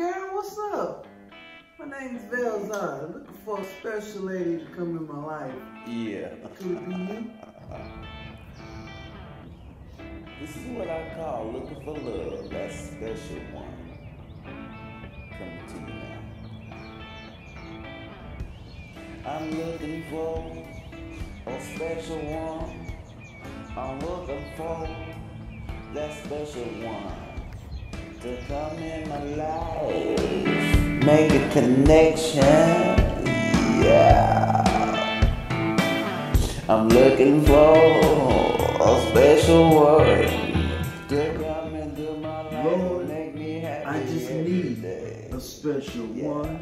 girl, what's up? My name's Velzon. Looking for a special lady to come in my life. Yeah. Could it be you? This is what I call looking for love. That special one. Coming to you now. I'm looking for a special one. I'm looking for that special one to come in my life, make a connection. Yeah. I'm looking for a special one to come into my life, Lord, make me happy. I just need a special one.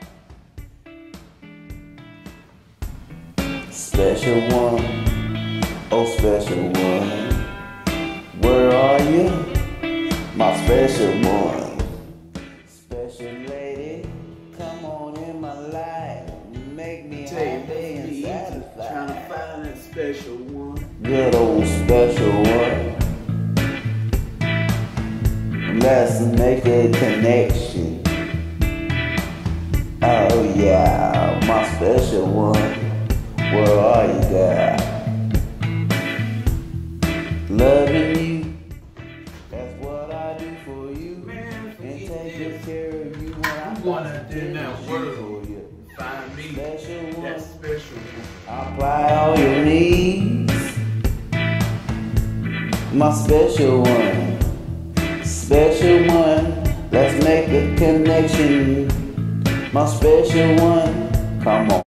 Special one, oh special one, where are you, my special one? Special lady, come on in my life, make me happy and satisfied. Trying to find that special one. Good old special one. Let's make a connection. Oh yeah, my special one. Where are you, girl? Loving you, that's what I do for you. Man, And taking care of you when I'm going out there in that world. for you. Find me Special one. that special one. I apply all your needs. My special one. Special one. Let's make a connection. My special one. Come on.